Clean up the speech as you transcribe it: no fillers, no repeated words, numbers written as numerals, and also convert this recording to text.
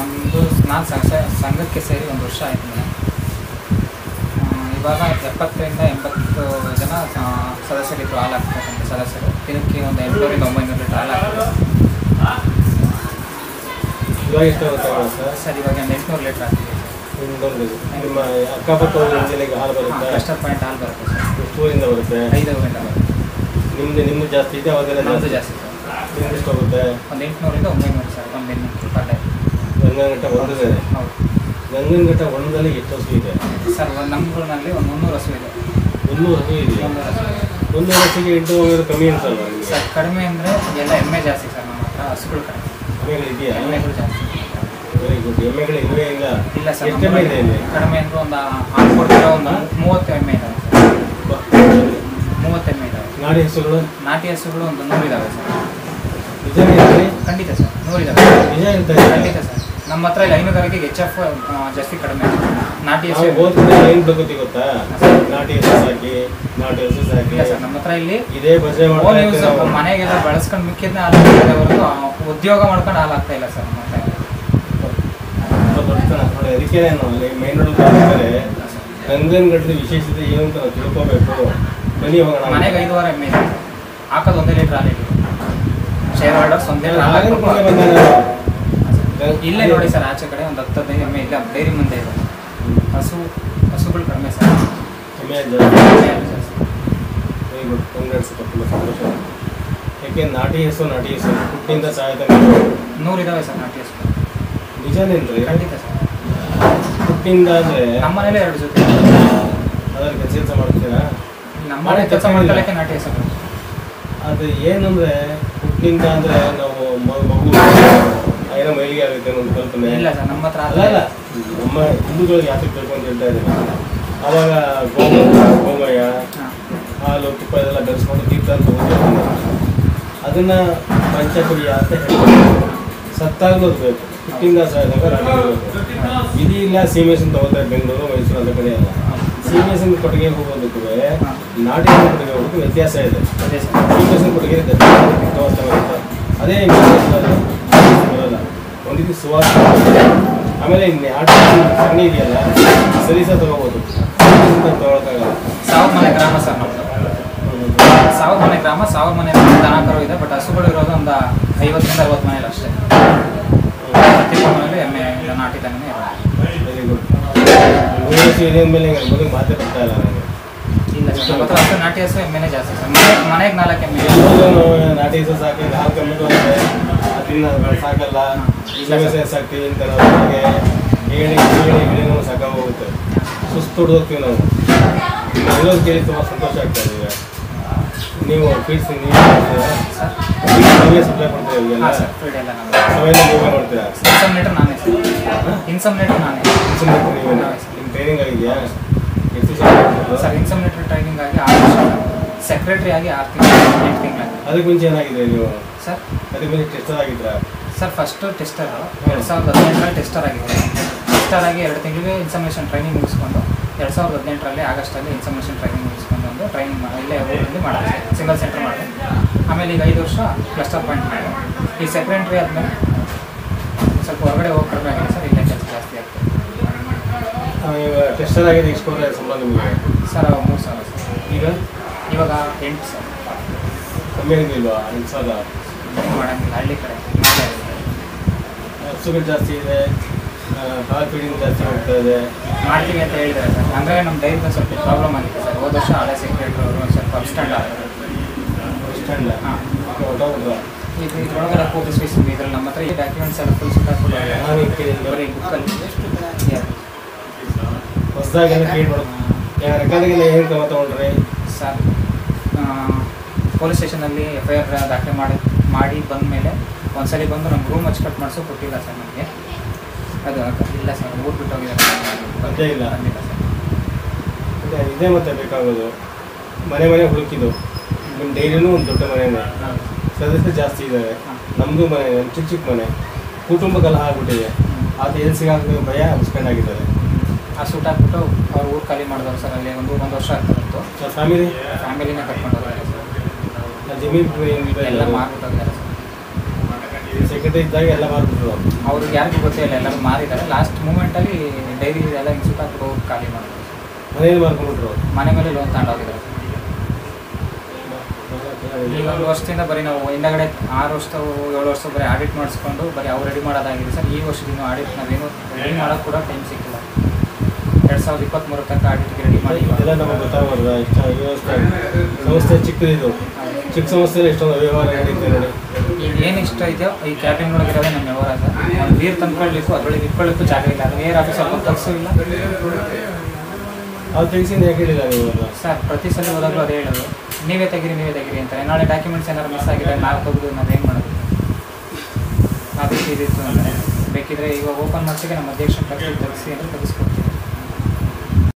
ನಮ್ಮದು ನಾನು ಸಂಘಕ್ಕೆ ಸೇರಿ 1 ವರ್ಷ ಆಯಿತು ಮೇಡಮ್. ಇವಾಗ 70ರಿಂದ 80 ಜನ ಸದಸ್ಯರಿದ್ರು, ಹಾಲು ಹಾಕ್ತಕ್ಕಂಥ ಸದಸ್ಯರು. ದಿನಕ್ಕೆ ಒಂದು 800-900 ಲೀಟ್ರ್ ಹಾಲು ಹಾಕ್ತಾರೆ. ಇವಾಗ ಎಷ್ಟು ಗೊತ್ತಾಗುತ್ತೆ ಸರ್? ಇವಾಗ ಒಂದು 800 ಲೀಟ್ರ್ ಹಾಕ್ತೀವಿ. ನಿಮ್ಮ ಅಕ್ಕಪಕ್ಕ ಜಿಲ್ಲೆಗೆ ಹಾಲು ಬರುತ್ತೆ? ಕ್ಲಸ್ಟರ್ ಪಾಯಿಂಟ್ ಹಾಲು ಬರುತ್ತೆ ಸರ್. ಎಷ್ಟು ಊರಿಂದ ಬರುತ್ತೆ? 5 ಊರಿಂದ ಬರುತ್ತೆ. ನಿಮ್ಮದು ಜಾಸ್ತಿ ಇದೆ, ಅವಾಗೆಲ್ಲ ನಮ್ಮದು ಜಾಸ್ತಿ ಸರ್. ನಿಮ್ದು ಎಷ್ಟು ಹೋಗುತ್ತೆ? ಒಂದು 800ರಿಂದ 900 ಸರ್ ಒಂದು ದಿನಕ್ಕೆ ಪರ್ ಡೇ. ಗಂಗನಘಟ್ಟ ಒಂದಿದೆ. ಹೌದು. ಗಂಗನಘಟ್ಟ ಒಂದರಲ್ಲಿ ಎಷ್ಟು ಹಸು ಇದೆ ಸರ್? ನಮ್ಮ ಊರಿನಲ್ಲಿ ಒಂದು 300 ಹಸು ಇದೆ. 100 ಹಸು ಇದೆಯಾ? 100 ಹಸುಗೆ 800 ಕಮ್ಮಿ ಅನ್ಸಲ್ವಾ ಸರ್? ಕಡಿಮೆ ಅಂದರೆ ಎಲ್ಲ ಎಮ್ಮೆ ಜಾಸ್ತಿ ಸರ್ ನಮ್ಮ ಹತ್ರ, ಹಸುಗಳು ಕಡಿಮೆ. ಎಮ್ಮೆಗಳು ಇದೆಯಾ? ಎಮ್ಮೆಗಳು ಜಾಸ್ತಿ. Very good. ಎಮ್ಮೆಗಳು ಇಲ್ಲವೇ ಇಲ್ಲ? ಇಲ್ಲ ಸರ್. ಎಷ್ಟು ಎಮ್ಮೆ ಇದೆ ಇಲ್ಲಿ? ಕಡಿಮೆ ಅಂದರೆ ಒಂದು ಹಾಲು ಕೊಡ್ತಿರೋ ಒಂದು 30 ಎಮ್ಮೆ ಇದ್ದಾವೆ ಸರ್. 30 ಎಮ್ಮೆ ಇದ್ದಾವೆ. ನಾಟಿ ಹಸುಗಳು? ನಾಟಿ ಹಸುಗಳು ಒಂದು 100 ಇದ್ದಾವೆ ಸರ್. ನಿಜನೇ ಹೇಳ್ತೀರಿ? ಖಂಡಿತ ಸರ್, 100 ಇದ್ದಾವೆ. ನಿಜ ಹೇಳ್ತಾ ಇದ್ದೀರಾ? ಖಂಡಿತ ಸರ್. ನಮ್ಮ ಹತ್ರ ಇಲ್ಲಿ ಹೈನುಗಾರಿಕೆಗೆ HF ಜಾಸ್ತಿ ಕಡಿಮೆ. ನಾಟಿ ಹಸು ಓದ್ಕೊಂಡು ಏನು ಪ್ರಕೃತಿ ಗೊತ್ತಾ? ನಾಟಿ ಹಸು ಸಾಕಿ, ನಾಟಿ ಹಸು ಸಾಕಿ. ಇಲ್ಲ ಸರ್, ನಮ್ಮ ಹತ್ರ ಇಲ್ಲಿ ಇದೇ ಬಜೆ ಮನೆಗೆಲ್ಲ ಬಳಸ್ಕೊಂಡು ಮಿಕ್ಕಿದ್ನ ಹಾಲು ಹಾಕ್ತಿದೆ ಹೊರತು ಉದ್ಯೋಗ ಮಾಡ್ಕೊಂಡು ಹಾಲು ಆಗ್ತಾ ಇಲ್ಲ ಸರ್ ನಮ್ಮ ಹತ್ರ. ನೋಡಿ ಅದಕ್ಕೆ ನಾನು ಅಲ್ಲಿ ಮೈನ್ ರೋಡ್ ಬರ್ತಾರೆ. ಗಂಗನಘಟ್ಟದ ವಿಶೇಷತೆ ಏನು ಅಂತ ನಾವು ತಿಳ್ಕೋಬೇಕು. ಬನ್ನಿ ಹೋಗೋಣ. ಮನೆಗೆ 5 ವಾರ ಎಮ್ಮೆ ಇದೆ. ಹಾಕೋದು 1 ಲೀಟ್ರ್ ಹಾಲು ಇದೆ. ಶೇರ್ ಹೋಲ್ಡರ್ಸ್ 1 ಲೀಟ್ರ್ ಹಾಲು. ಇಲ್ಲೇ ನೋಡಿ ಸರ್, ಆಚೆ ಕಡೆ ಒಂದು 10-15 ಎಮ್ಮೆ ಇಲ್ಲ, ಡೈರಿ ಮುಂದೆ ಇದೆ. ಹಸುಗಳು ಕಡಿಮೆ ಸರ್. Very good. ಕಂಗ್ರಾಟ್ಸ್. ತುಂಬ ಸಂತೋಷ. ಯಾಕೆ ನಾಟಿ ಹಸು ಹುಟ್ಟಿಂದ ಸಾಯ್ತಾ 100 ಇದಾವೆ ಸರ್ ನಾಟಿ ಹಸು. ನಿಜನೇನ್ರಿ? ಖಂಡಿತ ಸರ್. ಹುಟ್ಟಿಂದ ಅಂದರೆ ನಮ್ಮ ಮನೇಲೆ 2 ಜೊತೆ. ಅದ್ರಲ್ಲಿ ಕೆಲಸ ಮಾಡ್ತೀರಾ? ನಮ್ಮ ಮನೆ ಕೆಲಸ ಮಾಡ್ಕೊಳ್ಳೋಕ್ಕೆ ನಾಟಿ ಹಸು. ಅದು ಏನಂದರೆ ಹುಟ್ಟಿಂದ ಅಂದರೆ ನಾವು ಮಗು ಏನೋ ಮೈಲಿಗೆ ಆಗುತ್ತೆ ಅನ್ನೋದು ಕಲ್ಪನೆ. ಇಲ್ಲ ಸರ್, ನಮ್ಮ ಹತ್ರ ಅಲ್ಲ ನಮ್ಮ ಹಿಂದೂಗಳಿಗೆ ಯಾತಕ್ಕೆ ಬೇಕು ಅಂತ ಹೇಳ್ತಾ ಇದ್ದೀನಿ. ಆವಾಗ ಗೋಮಯ ಹಾಲು ತುಪ್ಪ ಇದೆಲ್ಲ ಬೆರೆಸ್ಕೊಂಡು ತೀರ್ಥ ಅಂತ ತಗೊಂಡು ಅದನ್ನು ಪಂಚಕುಡಿಯ ಅಂತ ಹೇಳ್ತಾರೆ. ಸತ್ತಾಗಲೂ ಬೇಕು. ಹುಟ್ಟಿಂದ ಸಾಯಿದಾಗ ರಾಟಿ ಬೇಕು. ಇದು ಇಲ್ಲ ಸೀಮೆಸಿನ ತಗೋತಾರೆ ಬೆಂಗಳೂರು ಮೈಸೂರು ಅಂತ ಕಡೆ ಅಲ್ಲ. ಸೀಮೆಸಿನ ಕೊಟ್ಟಿಗೆ ಹೋಗೋದಕ್ಕೂ ನಾಟಿ ಕೊಟ್ಟಿಗೆ ಹೋಗೋದಕ್ಕೂ ವ್ಯತ್ಯಾಸ ಇದೆ. ಸೀಮೆಸಿನ ಕೊಟ್ಟಿಗೆ ವ್ಯವಸ್ಥೆ ಬರುತ್ತೆ. ಅದೇ ಬರೋಲ್ಲ, ಒಂದು ರೀತಿ ಸುವಾಸ. ಆಮೇಲೆ ನಾಟಿ ಸಗಣಿ ಇದೆಯಲ್ಲ, ಸರಿ ಸಹ ತಗೋಬೋದು, ತಗೊಳಕ್ಕಾಗಲ್ಲ. 1000 ಮನೆ ಗ್ರಾಮ ಸರ್ ನಮ್ಮದು. 1000 ಮನೆ ಗ್ರಾಮ, 1000 ಮನೆ ದನ ಕರು ಇದೆ. ಬಟ್ ಹಸುಗಳು ಇರೋದು ಒಂದು 50ರಿಂದ 60 ಮನೇಲಿ ಅಷ್ಟೇ. ಪ್ರತಿ ಮನೆಯಲ್ಲೂ ಎಮ್ಮೆ ಇಲ್ಲ, ನಾಟಿ ದನನೇ ಇರೋದು. Very good. ಇದೆ ಅಂದಮೇಲೆ ಮೊದಲು ಮಾತೇ ಬರ್ತಾ ಇಲ್ಲ ನನಗೆ. ಇಲ್ಲ ಸರ್, ನಮ್ಮ ಹತ್ರ ಹಸು ನಾಟಿ ಹಸು ಎಮ್ಮೆನೇ ಜಾಸ್ತಿ ಸರ್. ಮನೆಗೆ 4 ಎಮ್ಮೆ. ನಾಟಿ ಹಸು ಸಾಕಿ ಹಾಲು ಕಮ್ಮಿಟ್ಟು ಅಂದರೆ ಅದನ್ನ ಸಾಕಲ್ಲ, ಸಮಸ್ಯೆ ಸಾಕ್ತೀವಿ ಅಂತ ಹೇಳಿ ಸಾಕಾಗೋಗುತ್ತೆ. ಸುಸ್ತು ಹೊಡ್ದೋಗ್ತೀವಿ ನಾವು. ಎಲ್ಲೋದು ಕೇಳಿ ತುಂಬ ಸಂತೋಷ ಆಗ್ತಾ ಇದೆ. ನೀವು ಫೀಡ್ಸ್ ನೀವೇ ಸಪ್ಲೈ ಕೊಡ್ತೀರಾ? ಇವೆಲ್ಲ ಸವೆಲ್ಲ ನೀವೇ ಮಾಡ್ತೀರಾ? ಇನ್ಸಮ್ನೇಟರ್ ನಾನೇ ಸರ್. ಇನ್ಸಮ್ನೇಟರ್ ನಾನೇ. ಇನ್ಸಮ್ನೇಟರ್ ನೀವೇ? ನಿಮ್ಮ ಟ್ರೈನಿಂಗ್ ಆಗಿದೆಯಾ? ಎಷ್ಟು ಸರ್? ಇನ್ಸಮ್ನೇಟರ್ ಟ್ರೈನಿಂಗ್ ಆಗಿ 6 ವರ್ಷ. ಸೆಕ್ರೆಟರಿ ಆಗಿ 6 ತಿಂಗಳು 8 ತಿಂಗಳು. ಅದಕ್ಕೆ ಮುಂಚೆ ಏನಾಗಿದೆ ನೀವು ಸರ್? ಅದಕ್ಕೆ ಮುಂಚೆ ಟೆಸ್ಟರ್ ಆಗಿದ್ರಾ ಸರ್? ಫಸ್ಟು ಟೆಸ್ಟರ್ 2018ರಲ್ಲಿ ಟೆಸ್ಟರ್ ಆಗಿದೆ. ಟೆಸ್ಟರ್ ಆಗಿ 2 ತಿಂಗಳಿಗೆ ಇನ್ಸಮೇಷನ್ ಟ್ರೈನಿಂಗ್ ಮುಗಿಸ್ಕೊಂಡು 2018ರಲ್ಲಿ ಆಗಸ್ಟಲ್ಲಿ ಇನ್ಸಮೇಷನ್ ಟ್ರೈನಿಂಗ್ ಮುಗಿಸ್ಕೊಂಡು ಒಂದು ಟ್ರೈನಿಂಗ್ ಇಲ್ಲೇ ಊರಲ್ಲಿ ಮಾಡಿದೆ, ಸಿಂಗಲ್ ಸೆಂಟರ್ ಮಾಡಿದೆ. ಆಮೇಲೆ ಈಗ 5 ವರ್ಷ ಕ್ಲಸ್ಟರ್ ಪಾಯಿಂಟ್ ಮಾಡಿದೆ. ಈ ಸೆಕ್ರೆಟರಿ ಆದಮೇಲೆ ಸ್ವಲ್ಪ ಹೊರಗಡೆ ಹೋಗಿ ಕಡಿಮೆ ಆಗಿದೆ ಸರ್. ಇಲ್ಲೇ ಕೆಲಸ ಜಾಸ್ತಿ ಆಗ್ತದೆ. ಈಗ ಟೆಸ್ಟರ್ ಆಗಿದೆ. ಎಷ್ಟು ಕೊಟ್ಟರೆ ಸಂಬಳ ನಿಮಗೆ? Sir 3000 sir. ಇವಾಗ 8 ಸರ್. ಕಮ್ಮಿ ಆಗಿಲ್ವಾ? 8,000 ಮಾಡೋಂಗಿಲ್ಲ. ಹಳ್ಳಿ ಕಡೆ ಹಸುಗಳು ಜಾಸ್ತಿ ಇದೆ, ಹಾಲು ಫೀಡಿಂಗ್ ಜಾಸ್ತಿ ಹೋಗ್ತಾ ಇದೆ. ಮಾಡ್ತೀವಿ ಅಂತ ಹೇಳಿದ್ದಾರೆ ಸರ್. ಅಂದರೆ ನಮ್ಮ ಡೈರಿಗೆ ಸ್ವಲ್ಪ ಪ್ರಾಬ್ಲಮ್ ಆಗಿದೆ ಸರ್. ಹೋದ ವರ್ಷ ಹಳೆ ಸೆಕ್ರೆಟರಿ ಅವರು ಒಂದು ಸ್ವಲ್ಪ ಅಬ್ಸ್ಟ್ಯಾಂಡ್ ಆಗ್ತಾರೆ. ಅಬ್ಸ್ಟ್ಯಾಂಡ್? ಹಾಂ. ಹೊಟ್ಟೋಗ್ಬಿಟ್ರಾ? ಇದ್ರೊಳಗಡೆ ಕೋಪಿ ಸ್ಪೀಸ್ ಇದ್ರಲ್ಲಿ ನಮ್ಮ ಹತ್ರ ಈ ಡಾಕ್ಯುಮೆಂಟ್ಸ್ ಎಲ್ಲ ಫುಲ್ ಸುತ್ತಾಕ್ಬಿಟ್ಟು ಬರೀ ಬುಕ್ಕಲ್ಲಿ ಹೊಸದಾಗೆಲ್ಲ ಕ್ರಿಯೇಟ್ ಮಾಡೋದು. ರೆಕಾರ್ಡಿಗೆಲ್ಲ ಏನು ಕ್ರಮ ತೊಗೊಂಡ್ರಿ ಸರ್? ಪೊಲೀಸ್ ಸ್ಟೇಷನಲ್ಲಿ FIR ದಾಖಲೆ ಮಾಡಿ ಬಂದ ಮೇಲೆ ಒಂದ್ಸಲಿ ಬಂದು ನಮ್ಮ ರೂಮ್ ಹಚ್ಚಿ ಕಟ್ ಮಾಡಿಸೋ ಕೊಟ್ಟಿಲ್ಲ ಸರ್ ನಮಗೆ. ಅದು ಇಲ್ಲ ಸರ್, ಊರು ಬಿಟ್ಟು ಹೋಗಿದ್ದಾರೆ. ಅದೇ ಇಲ್ಲ ಬಂದಿಲ್ಲ ಸರ್. ಇದೇ ಮತ್ತೆ ಬೇಕಾಗೋದು. ಮನೆ ಹುಡುಕಿದ್ದು. ನಿಮ್ಮ ಡೈರಿನೂ ಒಂದು ದೊಡ್ಡ ಮನೆಯೇ, ಸದಸ್ಯರು ಜಾಸ್ತಿ ಇದ್ದಾರೆ. ನಮ್ಮದು ಮನೆ, ನಮ್ಮ ಚಿಕ್ಕ ಮನೆ, ಕುಟುಂಬ ಕಲಹ ಆಗ್ಬಿಟ್ಟಿದೆ. ಅದು ಎಲ್ಲಿ ಸಿಗಾಕ ಭಯ ಮುಸ್ಕೊಂಡಾಗಿದ್ದಾರೆ. ಆ ಸೂಟ್ ಹಾಕ್ಬಿಟ್ಟು ಅವ್ರು ಊರು ಖಾಲಿ ಮಾಡಿದವರು ಸರ್. ಅಲ್ಲಿ ಒಂದು ವರ್ಷ ಆಗ್ತಾಯಿತ್ತು. ಸರ್ ಫ್ಯಾಮಿಲಿನೇ ಕರ್ಕೊಂಡು ಹೋಗಿದ್ದಾರೆ ಸರ್. ಜಮೀನು ಎಲ್ಲ ಮಾರ್ಬಿಟ್ಟು ಹೋಗಿದ್ದಾರೆ ಸರ್. ಸೆಕ್ರೆಟರಿ ಇದ್ದಾಗ ಎಲ್ಲ ಮಾರ್ಬಿಟ್ರು. ಅವ್ರಿಗೆ ಯಾರಿಗೂ ಗೊತ್ತಿಲ್ಲ, ಎಲ್ಲರೂ ಮಾರಿದ್ದಾರೆ. ಲಾಸ್ಟ್ ಮೂಮೆಂಟಲ್ಲಿ ಡೈರಿ ಎಲ್ಲ ಹಿಂಗೆ ಸುತ್ತಾಕ್ಬಿಟ್ಟು ಹೋಗಿ ಖಾಲಿ ಮಾಡಿದ್ರು. ಮನೇಲಿ ಮಾರ್ಕೊಂಡ್ಬಿಟ್ರು. ಮನೆ ಮೇಲೆ ಲೋನ್ ತಗೊಂಡೋಗಿದ್ದಾರೆ. ಈಗ 1 ವರ್ಷದಿಂದ ಬರೀ ನಾವು ಹಿಂದಗಡೆ 6 ವರ್ಷ 7 ವರ್ಷ ಬರೀ ಆಡಿಟ್ ಮಾಡಿಸ್ಕೊಂಡು ಬರೀ ಅವ್ರು ರೆಡಿ ಮಾಡೋದಾಗಿದೆ ಸರ್. ಈ ವರ್ಷದಿಂದ ಆಡಿಟ್ ನಾವೇನು ರೆಡಿ ಮಾಡೋಕ್ಕೆ ಕೂಡ ಟೈಮ್ ಸಿಕ್ಕಿಲ್ಲ. 2023 ತನಕ ಆಡಿಟ್ಗೆ ರೆಡಿ ಮಾಡಿ ಇದೆಲ್ಲ ನಮಗೆ ಗೊತ್ತಾಗಬಾರ್ದು. ಇಷ್ಟ ವ್ಯವಸ್ಥೆ ಸಂಸ್ಥೆ ಚಿಕ್ಕದಿದು, ಚಿಕ್ಕ ಸಂಸ್ಥೆಯಲ್ಲಿ ಎಷ್ಟೊಂದು ವ್ಯವಹಾರ ನಡೀತೆ ನೋಡಿ. ಈಗ ಏನು ಇಷ್ಟ ಇದೆಯೋ ಈ ಕ್ಯಾಬಿನ್ ಒಳಗಿರೋದೇ ನಮ್ಮ ವ್ಯವಹಾರ ಸರ್. ಒಂದು ನೀರು ತಂದ್ಕೊಳ್ಳಿಕ್ಕೂ ಅದರೊಳಗೆ ಇಟ್ಕೊಳ್ಳಿಕ್ಕೂ ಜಾಗ ಇಲ್ಲ. ಅದು ಏರ್ ಆಫೀಸ್ ಸ್ವಲ್ಪ ತಗ್ಸೂ ಇಲ್ಲ. ಅದು ತೆಗಿಸಿಂದ ಯಾಕೆ ಹೇಳಿಲ್ಲ ನೀವು ಸರ್? ಪ್ರತಿ ಸಲ ಹೋದಾಗಲೂ ಅದೇ ಹೇಳೋದು, ನೀವೇ ತೆಗೀರಿ ಅಂತಾರೆ. ನಾಳೆ ಡಾಕ್ಯುಮೆಂಟ್ಸ್ ಏನಾದ್ರು ಮಿಸ್ ಆಗಿದೆ, ನಾವು ತೆಗೆದು ನಾವೇನು ಮಾಡೋದು? ಅದಕ್ಕೆ ಇದಿತ್ತು ಅಂದರೆ ಬೇಕಿದ್ರೆ ಇವಾಗ ಓಪನ್ ಮಾಡಿಸಿಗೆ ನಮ್ಮ ಅಧ್ಯಕ್ಷ ತೆಗಿಸಿ ಅಂದರೆ ತೆಗೆಸ್ಕೊಡ್ತೀವಿ.